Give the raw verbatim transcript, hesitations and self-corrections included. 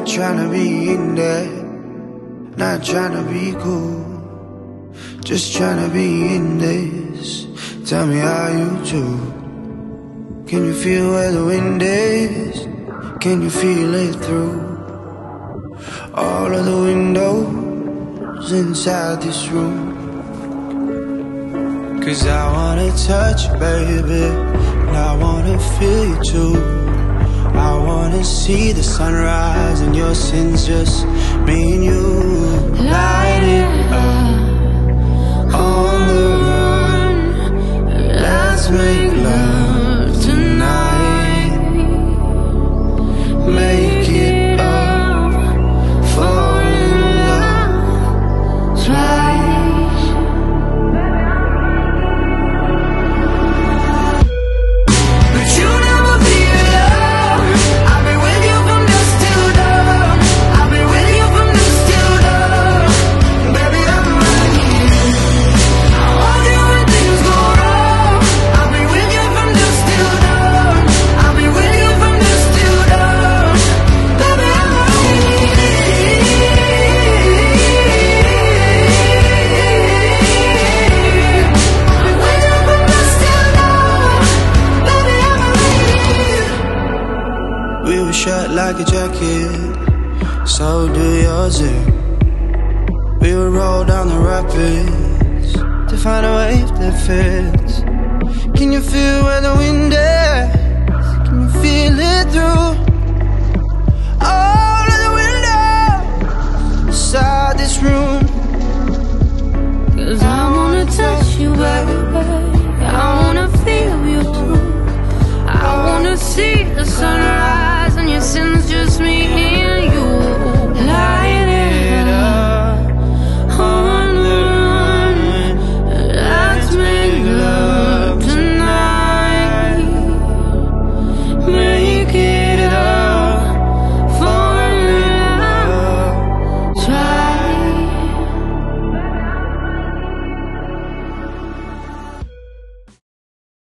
Not tryna be in there, not tryna be cool, just tryna be in this. Tell me how you do. Can you feel where the wind is? Can you feel it through all of the windows inside this room? Cause I wanna touch you, baby, and I wanna feel you too. I wanna see the sunrise and your sins, just me and you. Light it up on the run. Let's make love tonight. Make it up, fall in love twice. But you never be alone. I've been with you from dusk till dawn. I've been with you from dusk till dawn. Baby, I'm right here. I want you when things go wrong. I've been with you from dusk till dawn. I've been with you from dusk till dawn. Baby, I'm right here. I've been with you from dusk till dawn. Baby, I'm right here. We were shut like a jacket, so do yours. eh? We would roll down the rapids to find a wave that fits. Can you feel where the wind is? Can you feel it through all of the windows inside this room? Cause I wanna touch you, baby. I wanna feel you too. I wanna see the sunrise